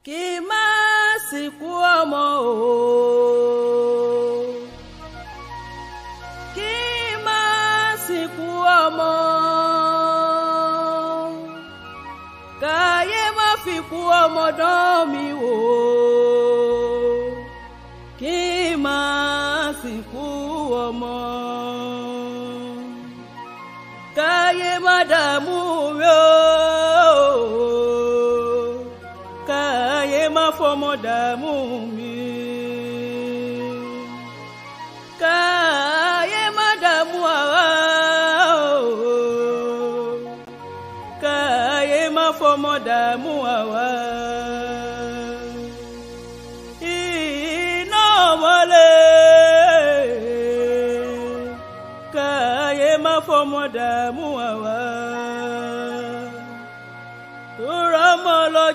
kí má sìnkú ọmọ o, kí má sìnkú ọmọ, káyé má fi kú ọmọ dán mi wò, kí má sìnkú ọmọ, káyé má dààmú mi o, káyé má fọmọ dààmú mi, káyé má dààmú àwa o, káyé má fọmọ dààmú àwa. Iná mọ́lẹ̀, káyé má fọmọ dààmú àwa. Tó rọ́mọ lọ